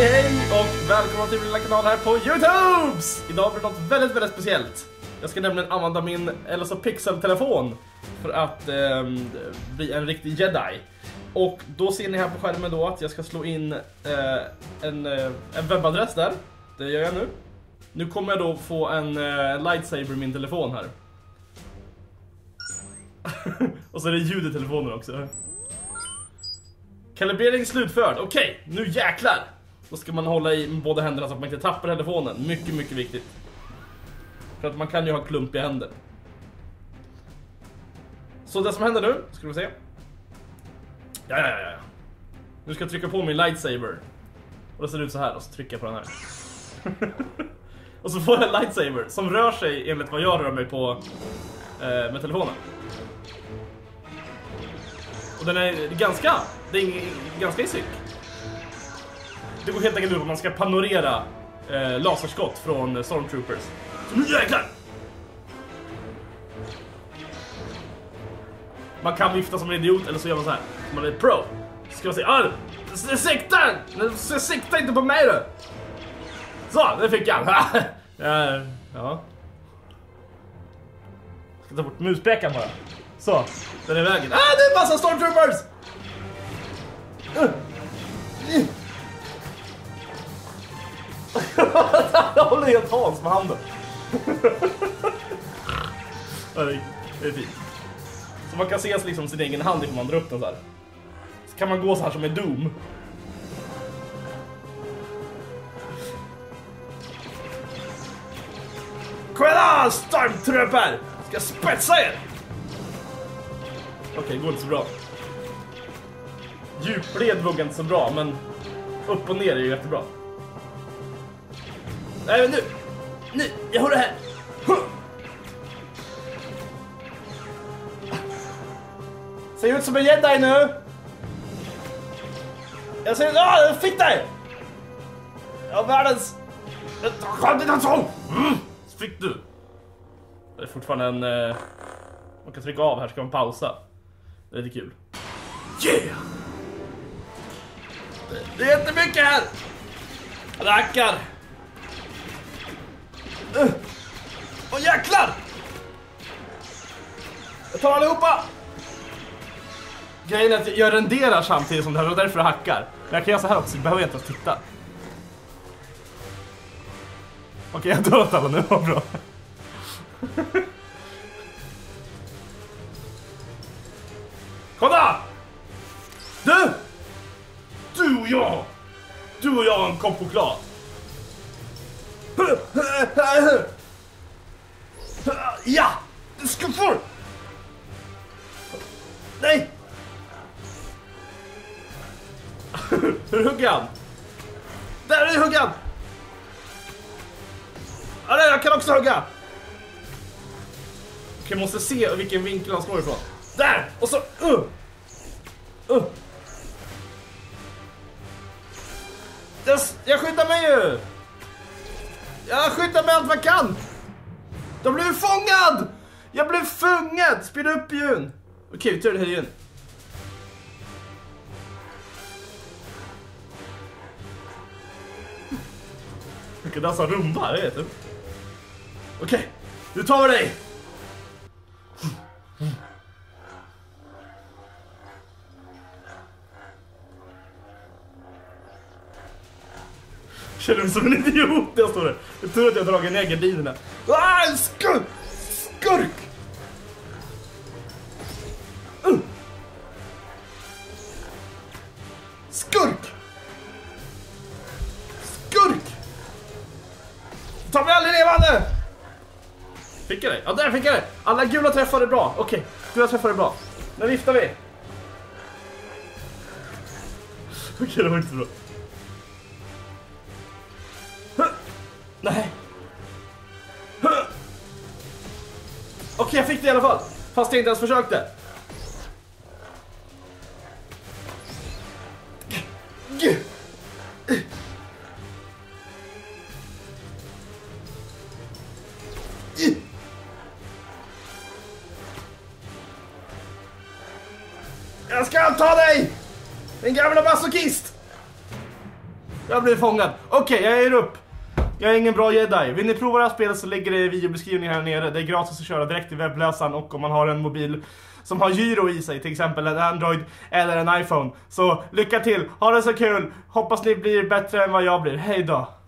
Hej och välkomna till min lilla kanal här på YouTubes! Idag blir det något väldigt speciellt. Jag ska nämligen använda min LSO Pixel-telefon för att bli en riktig jedi. Och då ser ni här på skärmen då att jag ska slå in en webbadress där. Det gör jag nu. Nu kommer jag då få en lightsaber i min telefon här. Och så är det ljud i telefonen också. Kalibrering slutförd. Okej, nu jäklar. Då ska man hålla i med båda händerna så att man inte tappar telefonen. Mycket viktigt. För att man kan ju ha klumpiga händer. Så det som händer nu, ska vi se. Ja. Nu ska jag trycka på min lightsaber. Och det ser ut så här, och så trycker jag på den här. Och så får jag en lightsaber som rör sig enligt vad jag rör mig på med telefonen. Och den är ganska i synk. Det går helt enkelt ut att man ska panorera laserskott från Stormtroopers. Så nu jäklar! Man kan vifta som en idiot eller så gör man så här. Man är pro. Ska jag säga, sikta inte på mig då. Så, det fick jag. Ja. Ska ta bort muspekan bara. Så, den är i vägen. Det är en massa Stormtroopers! Jag håller helt Hans med handen. Det är fint. Så man kan se liksom sin egen hand ifall man drar upp den så här. Så kan man gå så här som en Doom. Kolla, Stormtrooper! Ska spetsa er! Okej, det går inte så bra. Djupled vuggar inte så bra, men upp och ner är ju jättebra. Nej, men nu, jag har det här. Ser ut som en jedi nu. Jag säger, jag fick dig. Jag världens. Så fick du. Det är fortfarande en. Man kan trycka av här, ska man pausa. Det är lite kul. Yeah! Det är jättemycket här. Rackar. Åh jäklar! Jag tar allihopa! Grejen är att jag renderar samtidigt som det här, och därför jag hackar. Men jag kan göra så här också, jag behöver inte ens titta. Okej, jag dör åt alla nu, vad bra. Kolla! Du och jag har en kopp choklad. Ja! Du ska få! Nej! Hur hugger han? Där är huggan! Ja, där, jag kan också hugga! Okej, jag måste se vilken vinkel han slår ifrån. Där! Och så... Jag skyddar mig ju! Jag skyddar mig allt vad jag kan! Jag blev fångad! Jag blev fångad! Spela upp igen! Okej, vi tar det här igen. Jag kan dansa rumba, jag vet du. Okej, nu tar vi dig! Känner mig som en idiot när jag står där. Jag tror att jag har dragit ner gardinerna. Skurk! Skurk! Ta mig aldrig levande! Fick jag det? Ja, där fick jag det! Alla gula träffade bra. Okej, gula träffade bra. Nu viftar vi. Okej, det var inte så bra. Nej. Okej, jag fick det i alla fall. Fast jag inte ens försökte. Jag ska ta dig! Din gamla masochist! Jag blir fångad. Okej, jag är upp. Jag är ingen bra jedi. Vill ni prova det här spelet så ligger det i videobeskrivningen här nere. Det är gratis att köra direkt i webbläsaren och om man har en mobil som har gyro i sig, till exempel en Android eller en iPhone. Så lycka till, ha det så kul. Hoppas ni blir bättre än vad jag blir. Hej då.